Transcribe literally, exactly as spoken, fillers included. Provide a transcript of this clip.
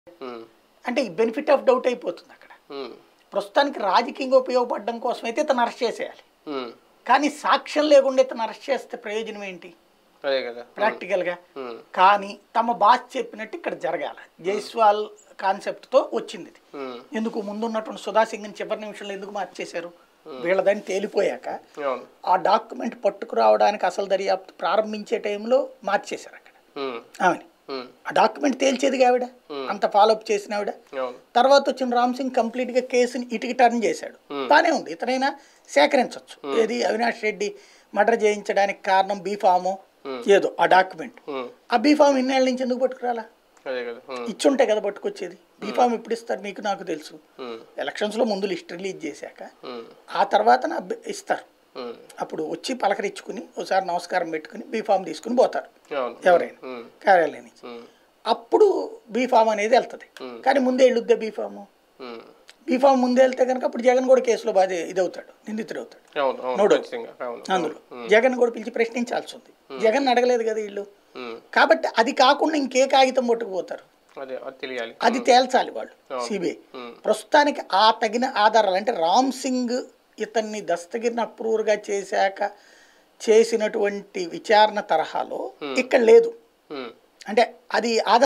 అంటే ఈ benefit of doubt అయిపోతుంది అక్కడ. ప్రస్తుతానికి రాజకీయంగా ఉపయోగపడడం కోసం అయితే ఇతను అరెస్ట్ చేసేయాలి, కానీ సాక్ష్యం లేకుండా ఇతను అరెస్ట్ చేస్తే ప్రయోజనం ఏంటి ప్రాక్టికల్ గా? కానీ తమ బాస్ చెప్పినట్టు ఇక్కడ జరగాల. జైస్వాల్ కాన్సెప్ట్ తో వచ్చింది ఇది. ఎందుకు ముందున్నటువంటి సుధా సింగ్ చివరి నిమిషంలో ఎందుకు మార్చేశారు? వీళ్ళదాన్ని తేలిపోయాక ఆ డాక్యుమెంట్ పట్టుకురావడానికి అసలు దర్యాప్తు ప్రారంభించే టైంలో మార్చేశారు అక్కడ ఆమెని. ఆ డాక్యుమెంట్ తేల్చేది ఆవిడ, అంత ఫాలోఅప్ చేసిన ఆవిడ. తర్వాత వచ్చిన రామ్ సింగ్ కంప్లీట్ గా కేసుని ఇటుకి టర్న్ చేశాడు. బానే ఉంది, ఇతనైనా సేకరించవచ్చు. ఏది అవినాష్ రెడ్డి మర్డర్ చేయించడానికి కారణం బీఫాము ఏదో ఆ డాక్యుమెంట్. ఆ బీఫామ్ ఇన్నేళ్ళ నుంచి ఎందుకు పట్టుకురాలా? ఇచ్చుంటే కదా పట్టుకొచ్చేది. బీఫామ్ ఎప్పుడు ఇస్తారు మీకు నాకు తెలుసు. ఎలక్షన్స్ లో ముందు లిస్ట్ రిలీజ్ చేశాక ఆ తర్వాత ఇస్తారు. అప్పుడు వచ్చి పలకరించుకుని ఒకసారి నమస్కారం పెట్టుకుని బీఫామ్ తీసుకుని పోతారు ఎవరైనా కార్యాలయం నుంచి. అప్పుడు బీఫామ్ అనేది వెళ్తుంది. కానీ ముందే వెళ్ళొద్దా బీఫాము? బీఫామ్ ముందే వెళ్తే కనుక అప్పుడు జగన్ కూడా కేసులో బాధ ఇదవుతాడు, నిందితుడు అవుతాడు. నోడు అందులో జగన్ కూడా పిలిచి ప్రశ్నించాల్సి ఉంది. జగన్ అడగలేదు కదా వీళ్ళు. కాబట్టి అది కాకుండా ఇంకే కాగితం పట్టుకుపోతారు, అది తేల్చాలి వాళ్ళు సిబిఐ. ప్రస్తుతానికి ఆ తగిన ఆధారాలు అంటే రామ్ సింగ్ ఇతన్ని దస్తగిరిని అప్రూవర్ గా చేశాక చేసినటువంటి విచారణ తరహాలో ఇక్కడ లేదు. అంటే అది ఆధార